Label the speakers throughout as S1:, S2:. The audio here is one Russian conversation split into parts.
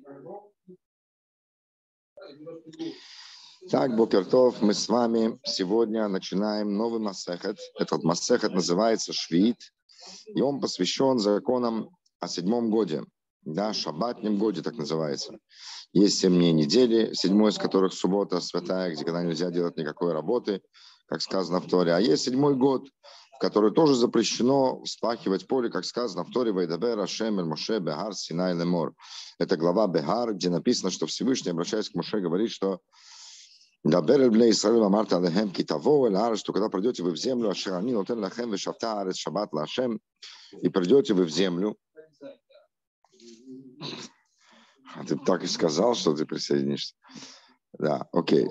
S1: Так, Бокер-тов, мы с вами сегодня начинаем новый массехет. Этот массехет называется Швид, и он посвящен законам о 7-м годе, да, шаббатнем годе так называется. Есть 7 дней недели, 7-й из которых суббота святая, где когда нельзя делать никакой работы, как сказано в Торе. А есть 7-й год, в который тоже запрещено вспахивать поле, как сказано в Торе, «Вайдабер Ашем эль Моше бехар Синай лемор». Это глава Бехар, где написано, что Всевышний, обращаясь к Моше, говорит, что что когда придете вы в землю, и придете вы в землю, ты так и сказал, что ты присоединишься. Да, окей.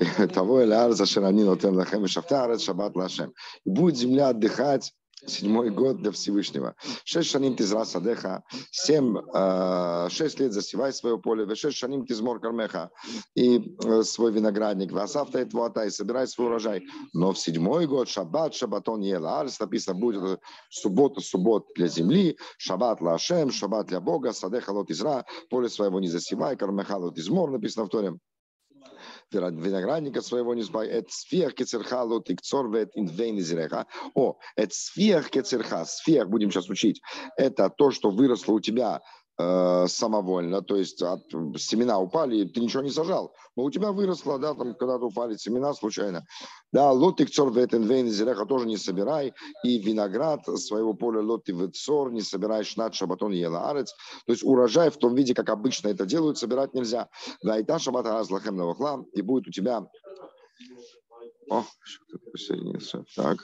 S1: И будет земля отдыхать 7-й год для Всевышнего. 6 шаним тизра садеха, 6 лет засевай свое поле, 6 шаним тизмор кармеха, и свой виноградник, васавта и твуата, и собирай свой урожай. Но в 7-й год шаббат, шаббатон ела арс, написано, будет суббота для земли, шаббат ла Ашем, шаббат для Бога, садеха лот изра, поле своего не засевай, кармеха лот измор, написано в Торе. Виноградника своего не сбай. Это сфех кецерхалу тикцорвет инвейн изреха. О, это сфех кецерха. Сфех будем сейчас учить. Это то, что выросло у тебя самовольно, то есть семена упали, ты ничего не сажал, но у тебя выросло, да, там когда-то упали семена случайно. Да, лотик цор ветенвейн зереха тоже не собирай, и виноград своего поля лоти ветцор не собирай шнат шабатон ела арец, то есть урожай в том виде, как обычно это делают, собирать нельзя. Да, и та шабата раз лахем навахла, и будет у тебя... О, кто-то присоединился. Так.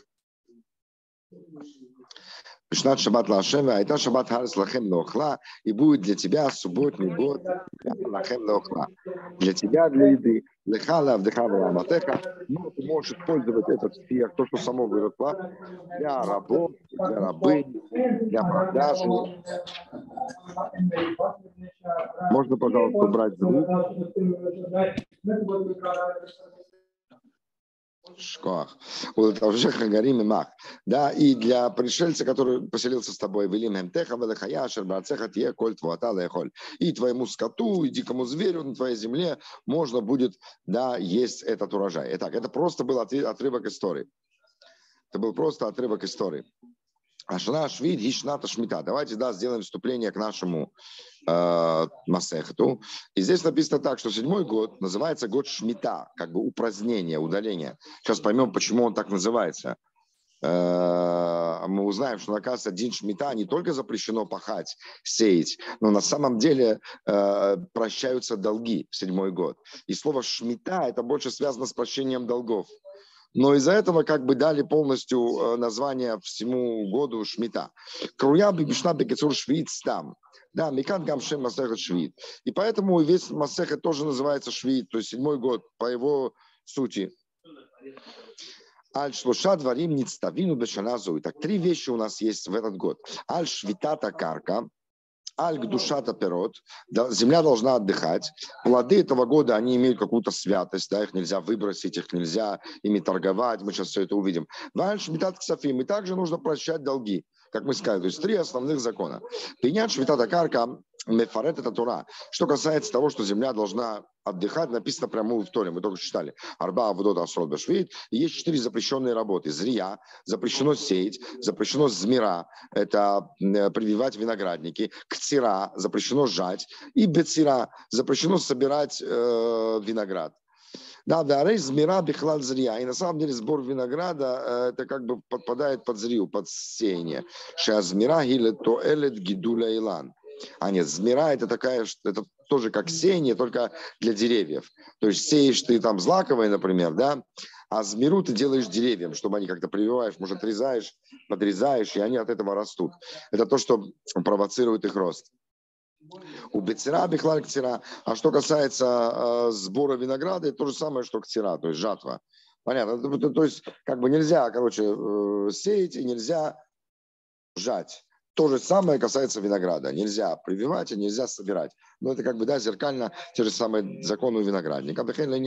S1: Шнат шаббат лашем, а это шаббат харес лахем лохла, и будет для тебя субботний год лахем лохла. Для тебя, для еды. Лехала, вдыхала аматеха, но ты можешь использовать этот сфех, то, что само выросло, для рабов, для рабынь, для продажи. Можно, пожалуйста, убрать звук? Шкоах. Да, и для пришельца, который поселился с тобой, и твоему скоту, и дикому зверю на твоей земле можно будет, да, есть этот урожай. Итак, это просто был отрывок истории. Это был просто отрывок истории. Ашана Швид Гишната Шмита. Давайте, да, сделаем вступление к нашему Масехту. И здесь написано так, что 7-й год называется год Шмита, как бы упразднение, удаление. Сейчас поймем, почему он так называется. Мы узнаем, что, оказывается, день Шмита не только запрещено пахать, сеять, но на самом деле прощаются долги в 7-й год. И слово Шмита это больше связано с прощением долгов. Но из-за этого как бы дали полностью название всему году Шмита. Круя бибишна бекецур швид стам. Да, Микан Гамшем Масехет Швид. И поэтому весь Масехет тоже называется Швид, то есть 7-й год по его сути. Аль-Шлуша дворим ництавину бешаназу. Так 3 вещи у нас есть в этот год. Аль-Швитата карка. Аль-Гдушата пирот, земля должна отдыхать. Плоды этого года, они имеют какую-то святость, да, их нельзя выбросить, их нельзя ими торговать, мы сейчас все это увидим. Аль-Шмитат ксафим, и также нужно прощать долги, как мы сказали, то есть 3 основных закона. Принять швитата карка, мефарет это Тора. Что касается того, что земля должна отдыхать, написано прямо в Торе, мы только читали. Арба авдот асрот башвит. Есть 4 запрещенные работы. Зрия, запрещено сеять, запрещено змира, это прививать виноградники. Кцира, запрещено жать. И бецира, запрещено собирать виноград. Да, да, рейс змира бихлад зрия. И на самом деле сбор винограда это как бы подпадает под зрию, под сеяние. Шазмира гилет тоэлет гидуля илан. А нет, змира это такая, это тоже как сеяние, только для деревьев. То есть сеешь ты там злаковые, например, да, а змиру ты делаешь деревьям, чтобы они как-то прививаешь, может, отрезаешь, подрезаешь, и они от этого растут. Это то, что провоцирует их рост. У бецира бихлаль кцира. А что касается сбора винограда, это то же самое, что кцира, то есть жатва. Понятно? То есть как бы нельзя, короче, сеять и нельзя жать. То же самое касается винограда. Нельзя прививать и нельзя собирать. но это как бы, да, зеркально те же самые законы у виноградника.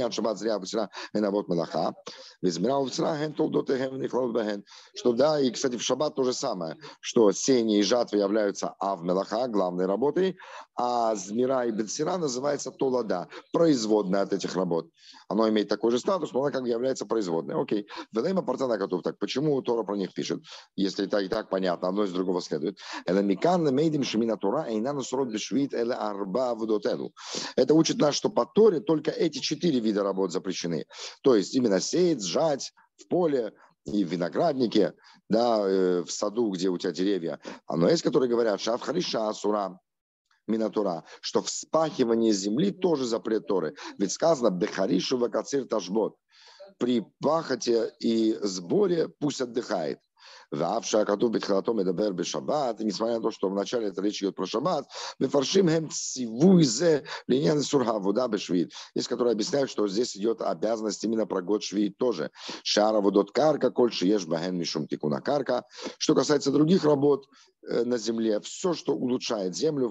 S1: Что да, и, кстати, в шаббат то же самое, что сеяние и жатва являются ав-мелаха, главной работой, а змира и бетсира называется толада, производная от этих работ. Оно имеет такой же статус, но она как бы является производной. Окей. Велейма партана готов. Так почему Тора про них пишет, если это и так понятно, одно из другого следует. Это учит нас, что по Торе только эти 4 вида работ запрещены. То есть именно сеять, сжать в поле и в винограднике, да, в саду, где у тебя деревья. Но есть, которые говорят, шав хариша асура, Минатура, что вспахивание земли тоже запрет Торы. Ведь сказано «бехаришу вакацир ташбот». При пахоте и сборе пусть отдыхает. Несмотря на то, что вначале это речь идет про шаббат, есть, которые объясняют, что здесь идет обязанность именно про год швид тоже. Шара водот карка, кольши ешь баген мишум тикуна карка. Что касается других работ на земле, все, что улучшает землю,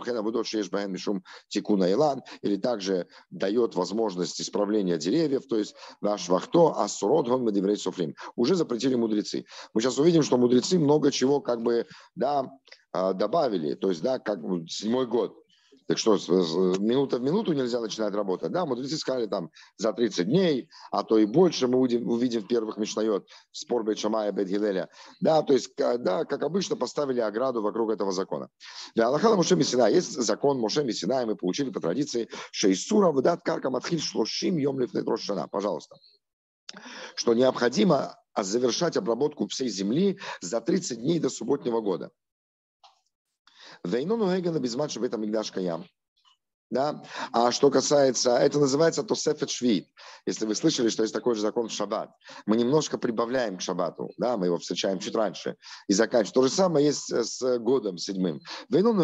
S1: или также дает возможность исправления деревьев, то есть ваш вахто, асуродгон, медиврей софрим, уже запретили мудрецы. Мы сейчас увидим, что мудрецы много чего как бы, да, добавили, то есть, да, как 7-й год. Так что, минута в минуту нельзя начинать работать. Да, мудрецы сказали там за 30 дней, а то и больше мы увидим в первых Мишнайот, спор Бейт Шамая, Бейт Гилеля. Да, то есть, да, как обычно, поставили ограду вокруг этого закона. Для Аллаха Моше Мисина есть закон Моше Мисина, и мы получили по традиции Шейсура выдат карка матхиль шлошим йом лифнет рош шана. Пожалуйста. Что необходимо завершать обработку всей земли за 30 дней до субботнего года. Да? А что касается, это называется тосефет швид. Если вы слышали, что есть такой же закон в шаббат, мы немножко прибавляем к шаббату, да? Мы его встречаем чуть раньше и заканчиваем. То же самое есть с годом 7-м. Да, и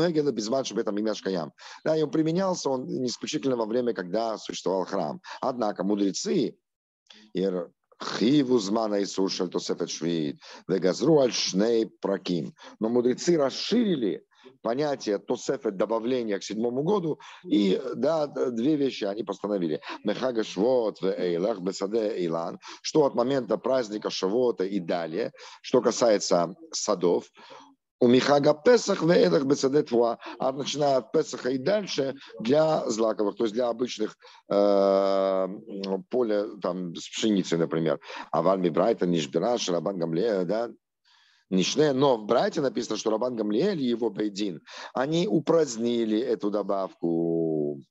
S1: он применялся, он не исключительно во время, когда существовал храм. Однако мудрецы но мудрецы расширили понятие тосефет добавления к 7-му году, и да, 2 вещи они постановили. Мехага Швот вейлах бесаде эйлан, что от момента праздника Шавота и далее, что касается садов, у Михага Песах вейлах бесаде твуа, а начиная от Песаха и дальше для злаковых, то есть для обычных поля там с пшеницей, например. А Вальми Брайта, Нишбираш, Рабан Гамлея, да, Нишне, но в Брайте написано, что Рабан Гамлиэль и его Бейдин, они упразднили эту добавку.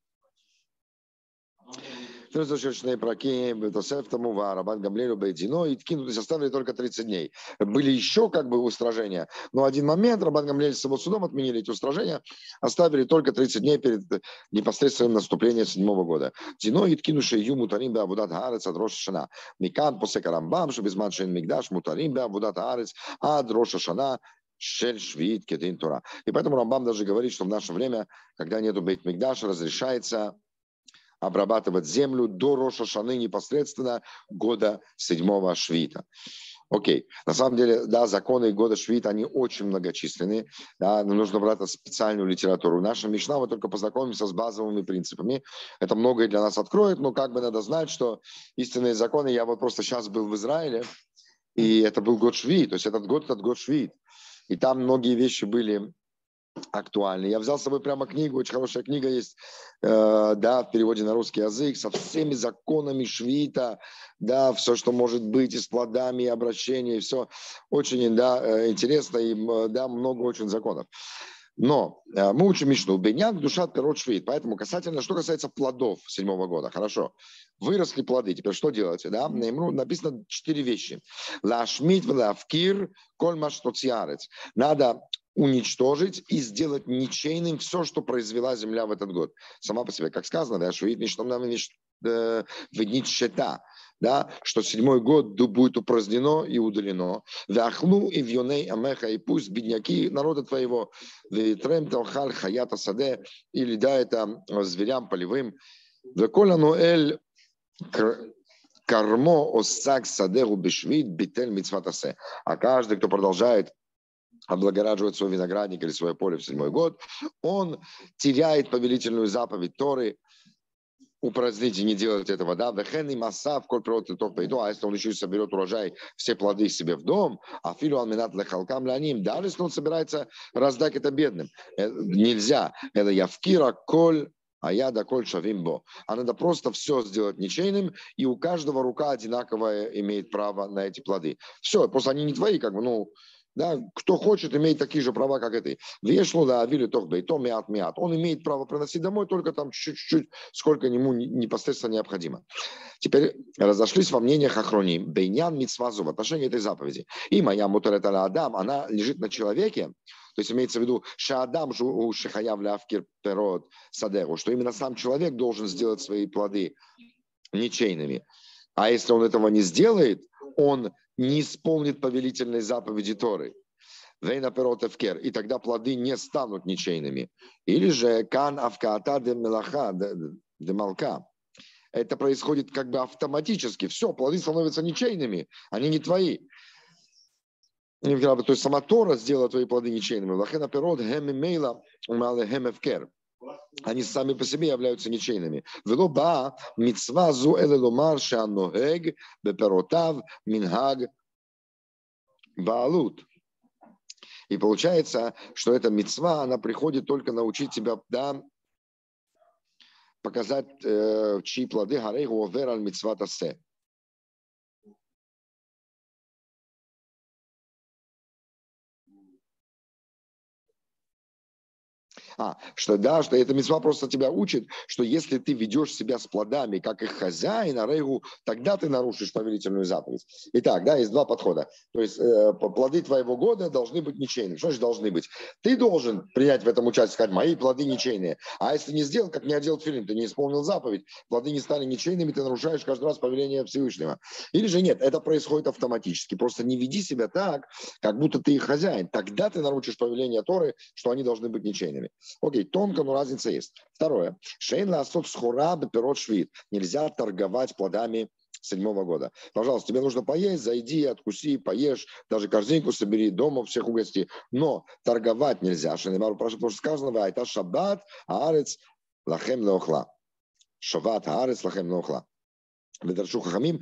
S1: Рабан Гамлиэль Бейдино и ткинутся, оставили только 30 дней. Были еще как бы устражения, но один момент Рабан Гамлиэль с его судом отменили эти устражения, оставили только 30 дней перед непосредственным наступлением 7-го года. Дино и ткинувшие ю мутарим бе абудат хаарец ад рош шана. Микан после Карамбам, что без маншин мигдаш мутарим бе абудат хаарец ад рош шана. Шель швид кедин Тора. И поэтому Рамбам даже говорит, что в наше время, когда нету бейт мигдаша, разрешается обрабатывать землю до Роша Шаны непосредственно года 7-го Швита. Окей. На самом деле, да, законы года Швита, они очень многочисленные. Да, но нужно брать специальную литературу. Наша Мишна, мы только познакомимся с базовыми принципами. Это многое для нас откроет, но как бы надо знать, что истинные законы, я вот просто сейчас был в Израиле, и это был год Швит, то есть этот год Швит. И там многие вещи были актуальны. Я взял с собой прямо книгу, очень хорошая книга есть, да, в переводе на русский язык, со всеми законами швита, да, все, что может быть, и с плодами, и обращения, и все очень, да, интересно, и, да, много очень законов. Но мы учим Мишну, беняк душа пирот швид, поэтому касательно, что касается плодов 7-го года, хорошо, выросли плоды, теперь что делать, да, написано 4 вещи. Лашмит влавкир кольмаш тоциарец. Надо уничтожить и сделать ничейным все, что произвела земля в этот год. Сама по себе, как сказано, да, швид счета, да, что 7-й год будет упразднено и удалено. Вахлу и вьоней амеха, и пусть бедняки народа твоего, витрем талхаль хаята саде, или да, это зверям полевым. Веколя ноэль кармо осак садеру бешвид битель мицватасе. А каждый, кто продолжает облагораживает свой виноградник или свое поле в 7-й год, он теряет повелительную заповедь Торы, упразднить и не делать этого, да, вехен и масса в коль природы топ пойду, а если он еще и соберет урожай, все плоды себе в дом, а филу алминат лехалкам ляним, даже если он собирается раздать это бедным, нельзя, это явкира коль, а я да коль шавимбо. А надо просто все сделать ничейным, и у каждого рука одинаковая имеет право на эти плоды. Все, просто они не твои, как бы, ну, да, кто хочет, имеет такие же права, как и ты. Вешло да авили тохбей, то мят. Он имеет право приносить домой только там чуть-чуть, сколько ему непосредственно необходимо. Теперь разошлись во мнениях охроним. Бейнян мицвазу в отношении этой заповеди. И моя мутаретала Адам, она лежит на человеке, то есть имеется в виду, шаадам шихаяв лявкир перот садеру, что именно сам человек должен сделать свои плоды ничейными. А если он этого не сделает, он не исполнит повелительной заповеди Торы. Вейна перот эвкер, и тогда плоды не станут ничейными. Или же кан авкаата де мелаха де малка. Это происходит как бы автоматически. Все, плоды становятся ничейными, они не твои. То есть сама Тора сделала твои плоды ничейными. Лахена перот хем мейла умале хем эвкер. Они сами по себе являются ничейными. Велоба мицва зу элеломар шанногег беперотав минхаг баалут. И получается, что эта мицва, она приходит только научить тебя, да, показать, чьи плоды гарейгу овер аль мицва тасе. Что эта мицва просто тебя учит, что если ты ведешь себя с плодами, как их хозяин, арейгу, тогда ты нарушишь повелительную заповедь. Итак, да, есть два подхода. То есть плоды твоего года должны быть ничейными. Что значит должны быть? Ты должен принять в этом участие, сказать, мои плоды ничейные. А если не сделал, как не одел тфилин, ты не исполнил заповедь, плоды не стали ничейными, ты нарушаешь каждый раз повеление Всевышнего. Или же нет, это происходит автоматически. Просто не веди себя так, как будто ты их хозяин. Тогда ты нарушишь повеление Торы, что они должны быть ничейными. Окей, тонко, но разница есть. Второе. Шейн ласот схура беперот швид. Нельзя торговать плодами 7-го года. Пожалуйста, тебе нужно поесть, зайди, откуси, поешь, даже корзинку собери, дома всех угости. Но торговать нельзя. Шейнемару, потому что сказано, это шаббат, аарец, лахем леохла. Шаббат, аарец, лахем леохла. Написано,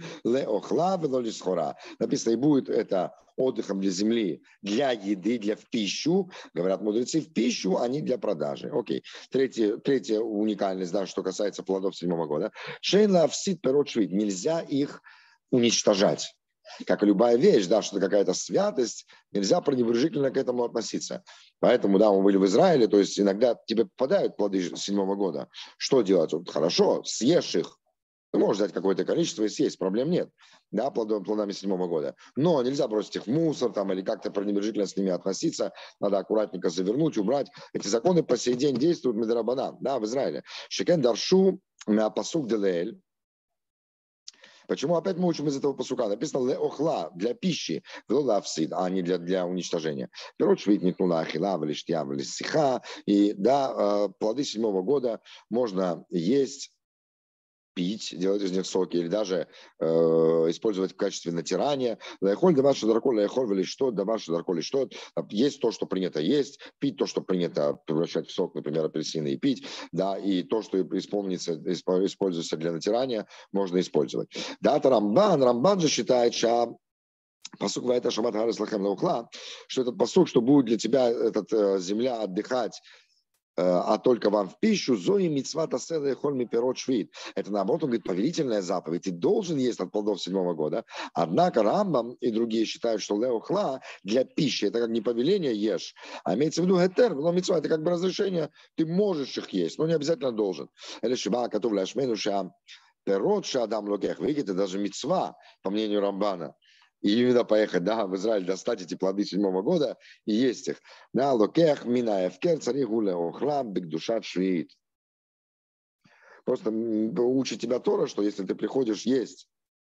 S1: и будет это отдыхом для земли, для еды, для в пищу. Говорят мудрецы, в пищу, а не для продажи. Окей. Третья уникальность, да, что касается плодов 7-го года. Шейла всит перот швид. Нельзя их уничтожать. Как и любая вещь, да, что это какая-то святость, нельзя пренебрежительно к этому относиться. Поэтому, да, мы были в Израиле, то есть иногда тебе попадают плоды 7-го года. Что делать? Вот, хорошо, съешь их. Ты можешь взять какое-то количество и съесть, проблем нет, да, плодами 7-го года. Но нельзя бросить их в мусор там, или как-то пренебрежительно с ними относиться. Надо аккуратненько завернуть, убрать. Эти законы по сей день действуют медрабанан, да, в Израиле. Шекен даршу на пасук делель. Почему опять мы учим из этого пасука? Написано леохла, для пищи, а не для уничтожения. Пирот швид нитнула ахила, валиштья, валисиха. И да, плоды 7-го года можно есть, пить, делать из них соки, или даже использовать в качестве натирания. Лайхоль даваша дарколь, лайхоль или что, даваша дарколь, что. Есть то, что принято есть, пить то, что принято превращать в сок, например, апельсины и пить, да, и то, что используется для натирания, можно использовать. Да, это Рамбан же считает, что пасук ваэта шамат гарес лахем лаухла, что этот пасук, что будет для тебя земля отдыхать, а только вам в пищу, зои мицва таседа хольми пирот швид. Это наоборот, он говорит, повелительная заповедь. Ты должен есть от плодов 7-го года. Однако Рамбам и другие считают, что леохла для пищи, это как не повеление ешь, а имеется в виду гетер, но мицва, это как бы разрешение, ты можешь их есть, но не обязательно должен. Или шиба, котов ляшмену ша пирот ша адам логех. Видите, даже мицва, по мнению Рамбана, и именно поехать, да, в Израиль, достать эти плоды 7-го года и есть их. Да, локех, мина, эвкер, цари гуле, охлам, бигдушат, швид. Просто учит тебя Тора, что если ты приходишь есть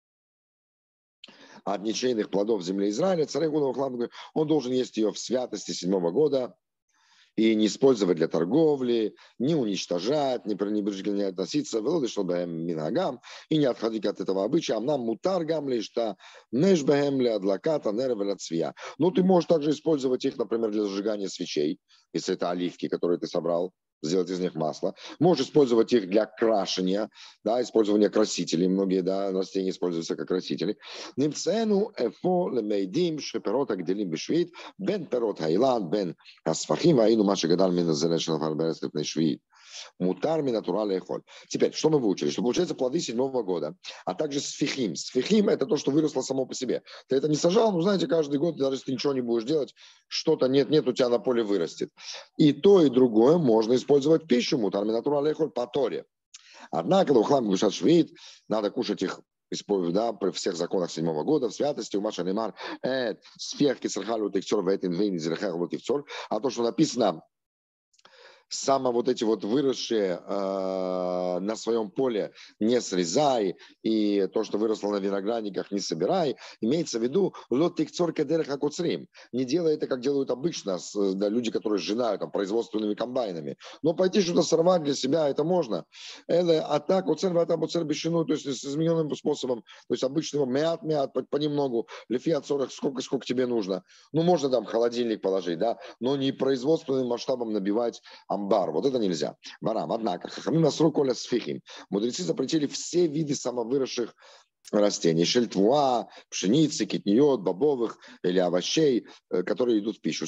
S1: от ничейных плодов земли Израиля, царь гуле, охлам, он должен есть ее в святости 7-го года и не использовать для торговли, не уничтожать, не пренебрежительно не относиться, чтобы минагам, и не отходить от этого обычая. Нам мутар гамли, что нешбэм ли адлаката нервеля цвия. Ну, ты можешь также использовать их, например, для зажигания свечей, если это оливки, которые ты собрал, сделать из них масло. Можешь использовать их для крашения, да, использования красителей. Многие, да, растения используются как красители. Нимцену эфо лемейдим шеперот агделим бешвит бен перот хайлан бен асфахим аину маши гадал мина зелешна фарберес лепней швид. Мутар минатураль эхоль. Теперь, что мы выучили? Что получается плоды 7-го года, а также сфихим. Сфихим – это то, что выросло само по себе. Ты это не сажал, но знаете, каждый год, даже если ты ничего не будешь делать, что-то нет, у тебя на поле вырастет. И то, и другое можно использовать в пищу. Мутар минатураль эхоль по Торе. Однако, ухлам гушат швид, надо кушать их да, при всех законах 7-го года, в святости, у Маша Немар, сфех кисрхалу тихцор вейтин вейн зрехалу тихцор, а то, что написано, само вот эти вот выросшие на своем поле не срезай, и то, что выросло на виноградниках, не собирай, имеется в виду лот тикцор кедерах акуцрим. Не делай это, как делают обычно да, люди, которые сжинают там, производственными комбайнами. Но пойти что-то сорвать для себя, это можно. А так, бешину, то есть с измененным способом, то есть обычного мят, понемногу, лефи от 40, сколько тебе нужно. Ну, можно там холодильник положить, да, но не производственным масштабом набивать амбар. Вот это нельзя. Барам. Однако, хахамим асру коля сфихим. Мудрецы запретили все виды самовыросших растений, шельтвуа, пшеницы, китниот, бобовых или овощей, которые идут в пищу.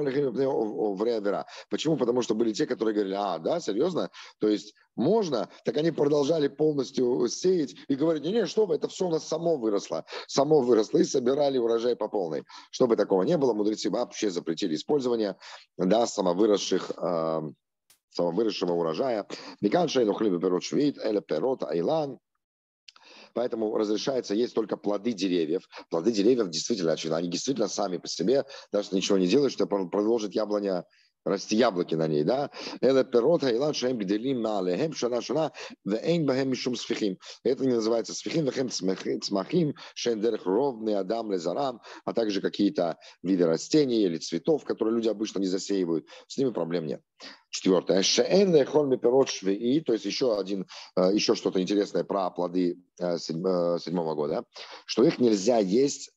S1: Почему? Потому что были те, которые говорили, да, серьезно? То есть можно? Так они продолжали полностью сеять и говорить, не, что вы, это все у нас само выросло и собирали урожай по полной. Чтобы такого не было, мудрецы вообще запретили использование, да, самовыросшего урожая. Миканшейну хлеб перот швид, эля перот айлан. Поэтому разрешается есть только плоды деревьев. Плоды деревьев действительно, очевидно, они действительно сами по себе, даже ничего не делают, что продолжит яблоня расти яблоки на ней, да? Это не называется сфихим, цмахим, шендерх ровный адам лезарам, а также какие-то виды растений или цветов, которые люди обычно не засеивают. С ними проблем нет. Четвертое. То есть еще что-то интересное про плоды 7-го года, что их нельзя есть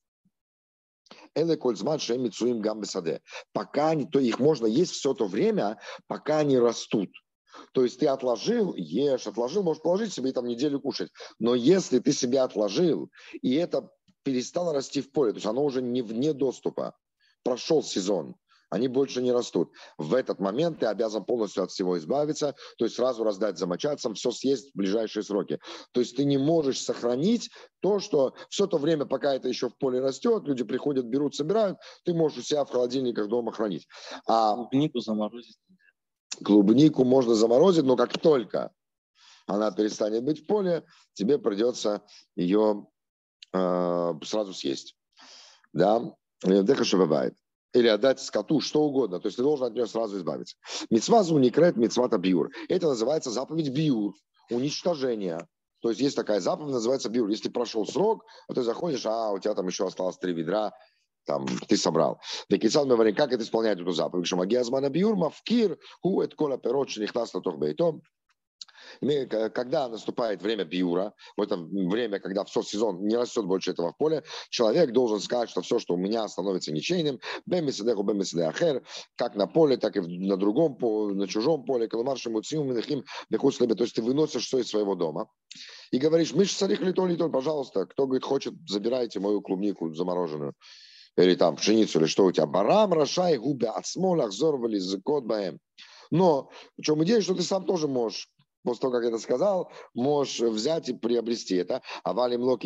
S1: пока их можно есть все то время, пока они растут. То есть ты отложил, ешь, можешь положить себе и там неделю кушать. Но если ты себе отложил, и это перестало расти в поле, то есть оно уже не вне доступа, прошел сезон, они больше не растут. В этот момент ты обязан полностью от всего избавиться, то есть сразу раздать замочадцам, все съесть в ближайшие сроки. То есть ты не можешь сохранить то, что все то время, пока это еще в поле растет, люди приходят, берут, собирают, ты можешь у себя в холодильниках дома хранить. А
S2: клубнику заморозить.
S1: Клубнику можно заморозить, но как только она перестанет быть в поле, тебе придется ее сразу съесть. Да? Дехаша бывает. Или отдать скоту, что угодно. То есть ты должен от нее сразу избавиться. Мицва зуникрет, мицвата биур. Это называется заповедь биур, уничтожение. То есть есть такая заповедь, называется биур. Если прошел срок, а ты заходишь, у тебя там еще осталось 3 ведра, там, ты собрал. Как это исполняет эту заповедь? Шамагиазмана биур, мавкир, хуэт кола перот, шенихнас на тохбейтом. Когда наступает время биура, в это время, когда все сезон не растет больше этого в поле, человек должен сказать, что все, что у меня становится ничейным, как на поле, так и на другом, на чужом поле, то есть ты выносишь все из своего дома и говоришь, Миш, сарих литоль, пожалуйста, кто говорит, хочет, забирайте мою клубнику замороженную. Или там пшеницу, или что у тебя. Барам, рашай, губы, отсмолах, зорвали, закот баем. Но в чем идея, что ты сам тоже можешь, после того, как это сказал, можешь взять и приобрести это. Но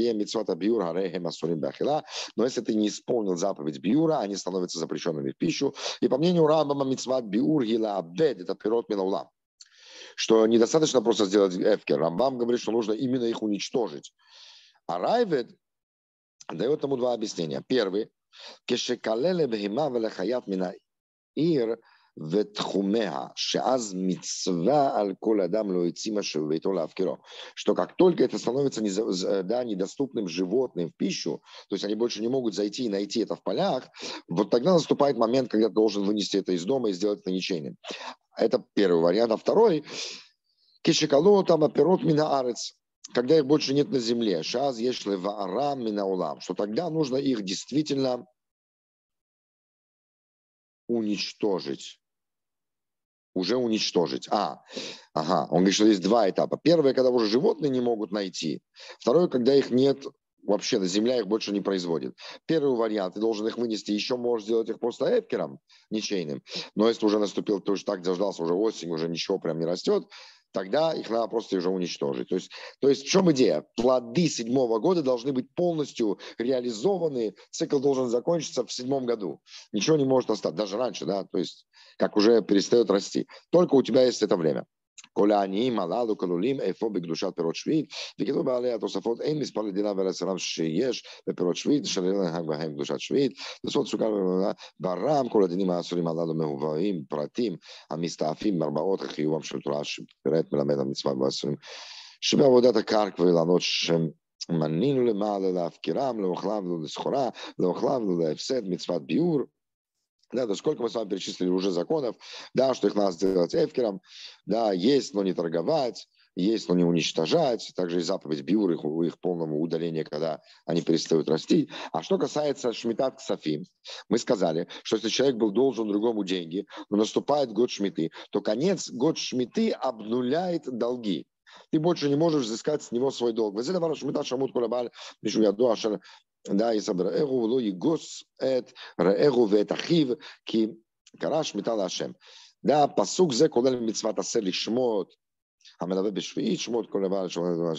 S1: если ты не исполнил заповедь биура, они становятся запрещенными в пищу. И по мнению Рамбама, мицват биур гила абед, это пирот минаулам. Что недостаточно просто сделать эфкер. Рамбам говорит, что нужно именно их уничтожить. А Райвед дает ему два объяснения. Первый. Кешекалеле бхима велехаят мина ир ותחומיה, שאז מצווה על כל אדם להוציא מה שבביתו להפקירו. Что как только это становится недоступным животным в пищу, то есть они больше не могут зайти и найти это в полях, вот тогда наступает момент, когда ты должен вынести это из дома и сделать это ничейным. Это первый вариант. А второй, кишикало там аперот минаарец, когда их больше нет на земле, шаз ешли ваарам минаулам, что тогда нужно их действительно уничтожить. Уже уничтожить. Он говорит, что есть два этапа. Первый, когда уже животные не могут найти. Второй, когда их нет вообще, земля их больше не производит. Первый вариант, ты должен их вынести, еще можешь сделать их просто эпкером, ничейным. Но если уже наступил, ты уже так дождался, уже осень, уже ничего прям не растет, тогда их надо просто уже уничтожить. То есть в чем идея? Плоды 7-го года должны быть полностью реализованы, цикл должен закончиться в 7-м году. Ничего не может остаться, даже раньше, да, то есть как уже перестает расти. Только у тебя есть это время. כל העניים הללו כלולים איפה בקדושת פירות שביעית, וכתוב בעלי התוספות אין מספר לדינה ולעשרם שיש בפירות שביעית, אשר לנהג בהם קדושת שביעית, תוספות סוכר ברם, כל הדינים האסורים הללו מהובאים פרטים המסתעפים מהרבעות החיובם של תורה שפירט מלמד המצווה באסורים, שבעבודת הקרקע ואילנות שמנינו למעלה להפקירם, לאוכלם ולסחורה, לאוכלם ולהפסד מצוות ביור. Да, то сколько мы с вами перечислили уже законов, да, что их надо сделать эфкером, да, есть, но не торговать, есть, но не уничтожать, также и заповедь биур, их полному удалению, когда они перестают расти. А что касается шмитат ксафим, мы сказали, что если человек был должен другому деньги, но наступает год шмиты, то конец год шмиты обнуляет долги. Ты больше не можешь взыскать с него свой долг. Да, и собрал ло егос эт раэгу вет ахив ки караш метал ашем. Да, пасук зе колел мицват асер лишмот амелаве бешвиит шмот колевал шмот.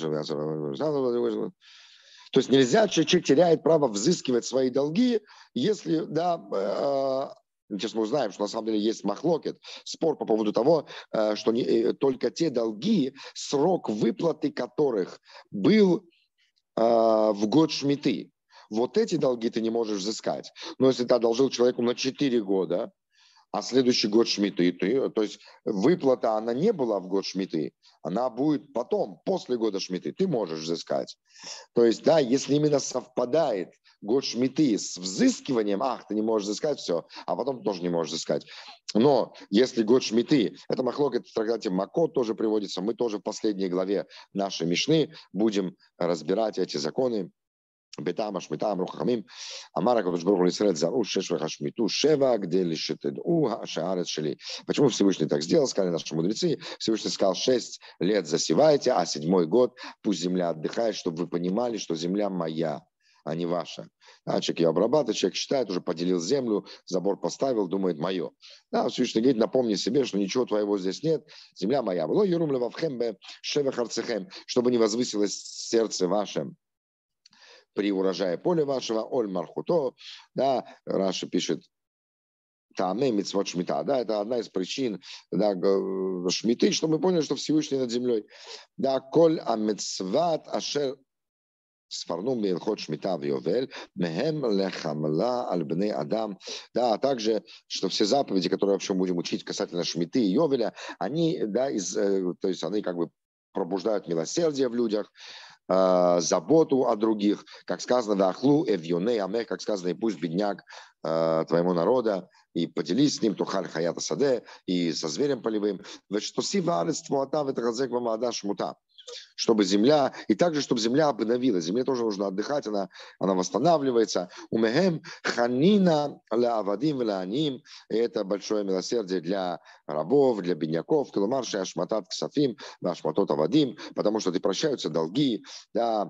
S1: То есть нельзя, человек теряет право взыскивать свои долги, если, да, сейчас мы узнаем, что на самом деле есть махлокет, спор по поводу того, что только те долги, срок выплаты которых был в год шмиты, вот эти долги ты не можешь взыскать. Но если ты одолжил человеку на 4 года, а следующий год шмиты, то есть выплата, она не была в год шмиты, она будет потом, после года шмиты, ты можешь взыскать. То есть, да, если именно совпадает год шмиты с взыскиванием, ты не можешь взыскать все, а потом тоже не можешь взыскать. Но если год шмиты, это махлокет в трактате Макот тоже приводится, мы тоже в последней главе нашей Мишны будем разбирать эти законы. בטעם השמיטה אמרו חכמים, אמר הקדוש ברוך הוא לישראל זרעו 6 וחשמיטו 7 כדי שתדעו שהארץ שלי. Почему Всевышний так сделал, сказали наши мудрецы. Всевышний сказал, 6 лет засевайте, а 7-й год пусть земля отдыхает, чтобы вы понимали, что земля моя, а не ваша. Да, человек ее обрабатывает, человек считает, уже поделил землю, забор поставил, думает, мое. Да, Всевышний говорит, напомни себе, что ничего твоего здесь нет, земля моя. Чтобы не возвысилось сердце ваше при урожае поля вашего, оль мархуто, да, Раша пишет, тааме мицвот шмита, да, это одна из причин, да, шмиты, что мы поняли, что Всевышний над землей, да, коль амецват ашер сфарнум беилхот шмита в Йовель, мехем лехамла аль бней адам, да, а также, что все заповеди, которые вообще будем учить касательно шмиты и Йовеля, они, да, то есть они как бы пробуждают милосердие в людях, заботу о других, как сказано, вахлу эвьюней амех, как сказано, и пусть бедняк твоему народа, и поделись с ним, тухаль хаята саде, и со зверем полевым, чтобы земля, и также, чтобы земля обновилась. Земле тоже нужно отдыхать, она восстанавливается. Умехем ханина ля авадим ля аним, и это большое милосердие для рабов, для бедняков, килумарши ашматат ксафим, ашматот авадим, потому что прощаются долги, да,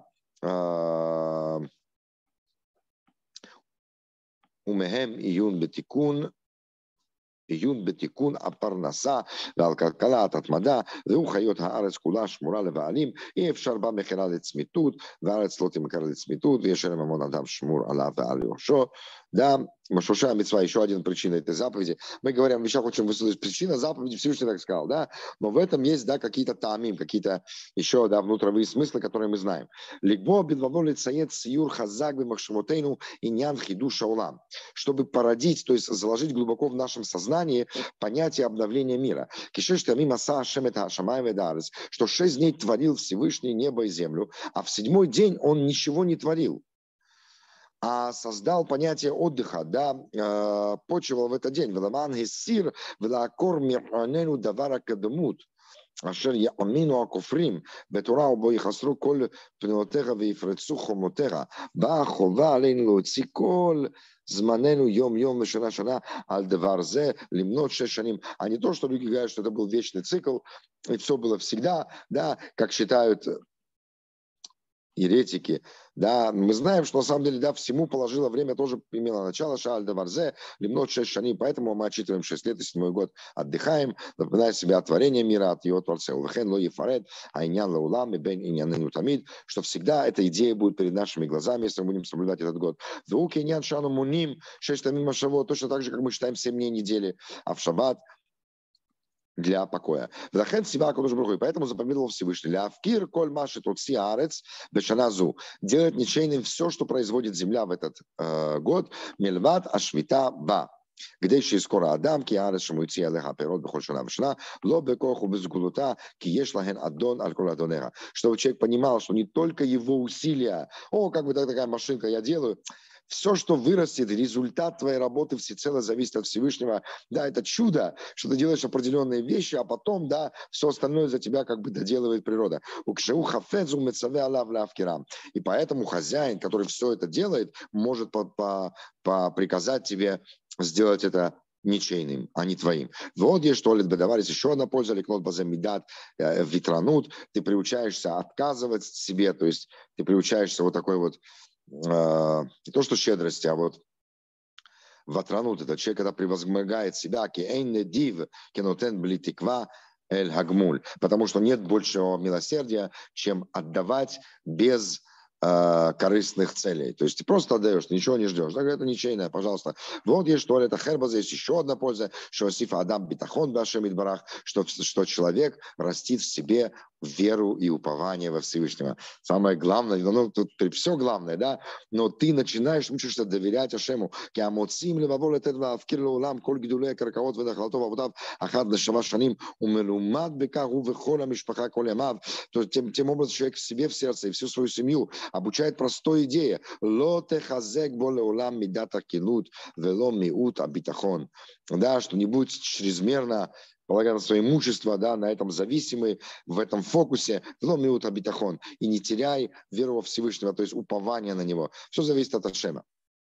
S1: умехем июн бетикун, עיון בתיקון הפרנסה ועל כלכלת התמדה, והוא חיות הארץ כולה שמורה לבעלים, אי אפשר בה מכירה לצמיתות, והארץ לא תמכר לצמיתות, ויש להם המון אדם שמור עליו ועל יורשו. Да, Машуша Мицва, еще один причина этой заповеди. Мы говорим о вещах очень высоких. Причина заповеди Всевышний так сказал, да, но в этом есть, да, какие-то таамим, какие-то еще, да, внутренние смыслы, которые мы знаем. Лигбо бедваволит саед сиюр хазак бимахшмотейну иньян хиду шаулам. Чтобы породить, то есть заложить глубоко в нашем сознании понятие обновления мира. Кишеш тамим аса шемет хашамай ведарес, что 6 дней творил Всевышний небо и землю, а в 7-й день он ничего не творил, а создал понятие отдыха, да, почивал в этот день. Веламан гессир, велакор мирнену давара кадмут. אשר יאמינו הכופרים בתורה ובו יחסרו כל פנותיך ויפרצו חומותיך. באה החובה עלינו להוציא כל זמננו יום יום ושנה שנה על דבר זה, למנות 6 שנים. А не то, что люди говорят, что это был вечный цикл, и все было всегда, да, как считают еретики, да, мы знаем, что на самом деле, да, всему положило время, тоже имело начало, шааль даварзе, лимнот 6 шани, поэтому мы отчитываем 6 лет и 7-й год отдыхаем, напоминая себе от творения мира, от его Творца. Улахен ло ефарет, айнян лаулам и бен иньяныну тамид, что всегда эта идея будет перед нашими глазами, если мы будем соблюдать этот год. Двук иньян шану муним, 6 тамим машаво, точно так же, как мы считаем 7 дней недели, а в шаббат для покоя. Поэтому заповедовал Всевышний. Лявкир коль маши тутси арец бешаназу. Делать ничейным все, что производит земля в этот год. Мельват ашвита ба. Где еще скоро Адам, ки арец шамуйти алеха перот бехоль шана вшна, ло бекоху безгулута, ки еш лахен аддон аль кол адонеха. Чтобы человек понимал, что не только его усилия, как бы такая машинка я делаю, все, что вырастет, результат твоей работы всецело зависит от Всевышнего. Да, это чудо, что ты делаешь определенные вещи, а потом, да, все остальное за тебя как бы доделывает природа. И поэтому хозяин, который все это делает, может приказать тебе сделать это ничейным, а не твоим. Вот есть что ли бедоварис, еще одна польза, ликнот базамидат, витранут, ты приучаешься отказывать себе, то есть ты приучаешься вот такой вот не то что щедрости, а вот ватранут, это человек, когда превозмогает себя, потому что нет большего милосердия, чем отдавать без корыстных целей. То есть ты просто отдаешь, ты ничего не ждешь. Так, это ничейное, пожалуйста. Вот есть что это хербаза, есть еще одна польза, что сифа адам битахон башем идбарах, что человек растит в себе веру и упование во Всевышнего. Самое главное, ну тут все главное, да, но ты начинаешь, учишься доверять Ашему. Тем образом человек в себе, в сердце и всю свою семью обучает простой идее. Да, что не будет чрезмерно полагая на свое имущество, да, на этом зависимый, в этом фокусе, и не теряй веру во Всевышнего, то есть упование на него. Все зависит от Ашема.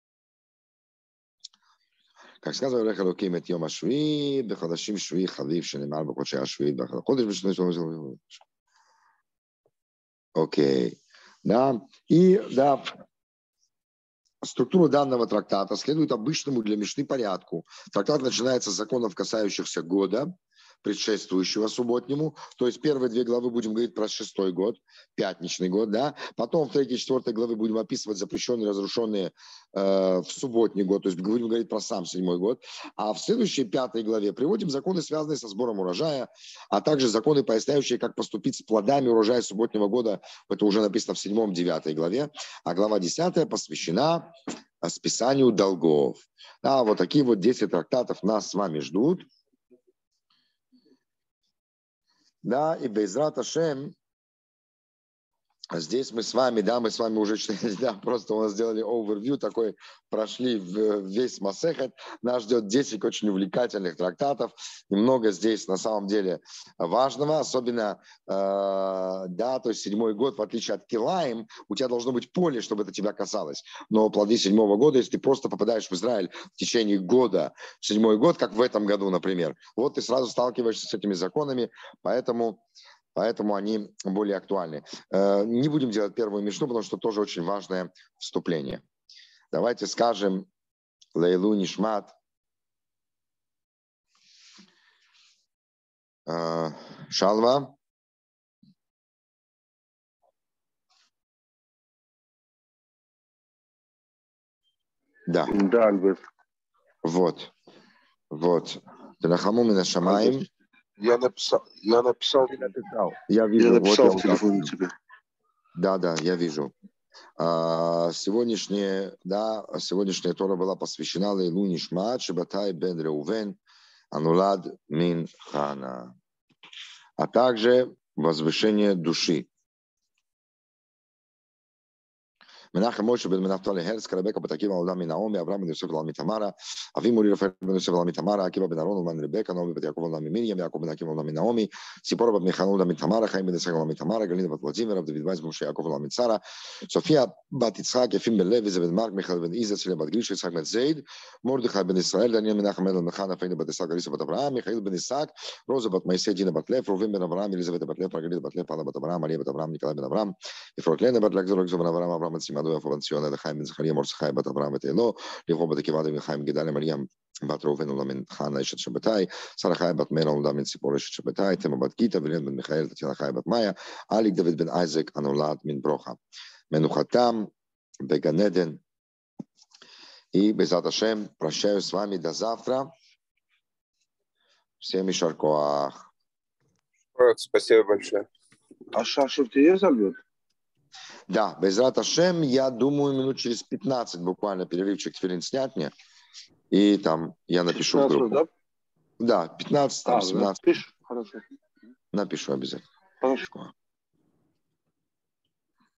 S1: Как сказано, окей. Да, и да, структура данного трактата следует обычному для Мишны порядку. Трактат начинается с законов, касающихся года, предшествующего субботнему. То есть первые 2 главы будем говорить про 6-й год, пятничный год, да. Потом в 3-й и 4-й главы будем описывать запрещенные, разрушенные в субботний год. То есть будем говорить про сам 7-й год. А в следующей 5-й главе приводим законы, связанные со сбором урожая, а также законы, поясняющие, как поступить с плодами урожая субботнего года. Это уже написано в 7-9 главе. А глава 10 посвящена списанию долгов. Да, вот такие вот 10 трактатов нас с вами ждут. Да, и Бейзрат Ашем, здесь мы с вами уже читали, да, просто у нас сделали овервью такой, прошли весь Масехет. Нас ждет 10 очень увлекательных трактатов. Немного здесь на самом деле важного, особенно, да, то есть 7-й год, в отличие от Килаим, у тебя должно быть поле, чтобы это тебя касалось. Но плоды 7-го года, если ты просто попадаешь в Израиль в течение года, в 7-й год, как в этом году, например, вот ты сразу сталкиваешься с этими законами, поэтому они более актуальны. Не будем делать первую мишну, потому что тоже очень важное вступление. Давайте скажем Лейлу Нишмат Шалва. Да.
S2: Да, Альберт.
S1: Вот. Телахаму мина шамаим.
S2: Я написал.
S1: Я вижу.
S2: Я написал
S1: Вот
S2: в телефоне тебе.
S1: Да, я вижу. Сегодняшняя Тора была посвящена Лейлу Нишмат Шебатай бен Реувен Анулад мин Хана, а также возвышение души. מנחם משה בן מנפתלי הרץ, קרבקה בתקיב העולה מנעמי, אברהם בן יוסף לעמי תמרה, אבי מורי רפאל בן יוסף לעמי תמרה, עקיבא בן אהרון ולמן רבקה, נעמי בת יעקב ולעמי מרים, יעקב בן עקיבא ולעמי נעמי, ציפורה בת מיכאל ולעמי תמרה, חיים בן יצחק ולעמי תמרה, גלינה בת ולזים, רב דוד וייס משה יעקב ולעמי צרה, סופיה בת יצחק, יפים בן לוי, זבד מרק, מיכאל בן איזה, צליה בת גרישה, יצחק בן זייד, מרדכי בן ישראל, דניאל מנחם בן מחנה, פיינה בת יצחק, אליסה בת אברהם, מיכאל בן יצחק, רוזה בת מייסי, דינה בת לב, ראובן בן אברהם, אליזבת בת לב, מרגלית בת לב, פאלה בת אברהם, מריה בת אברהם, ניקולאי בן אברהם, יפרות לנה בת לגזור בן אברהם, אברהם בן סימדו, יפו בן ציונה, לחיים בן זכריה, מרדכי בת אברהם ותהילו, לבחור בת עקיבא בן חיים גדליה, מרים בת ראובן ולמן חנה אשת שבתאי, שרה חיה בת מרה ולדה מן ציפור אשת שבתאי, תמה בת גיטה ולין בן מיכאל, טטיאנה חיה בת מאיה, אליק דוד בן אייזק הנולד מן ברוכה. מנוחתם בגן עדן. И Безат Ашем, прощаюсь с вами до завтра. Всем ишар коах.
S3: Спасибо большое.
S2: А шашев тебе есть, Альберт?
S1: Да, Безат Ашем, я думаю, минут через 15 буквально перерывчик тфилин снять мне. И там я напишу в группу.
S2: Да?
S1: Да, 15, там 17.
S2: Напишешь? Хорошо.
S1: Напишу обязательно.
S2: Хорошо.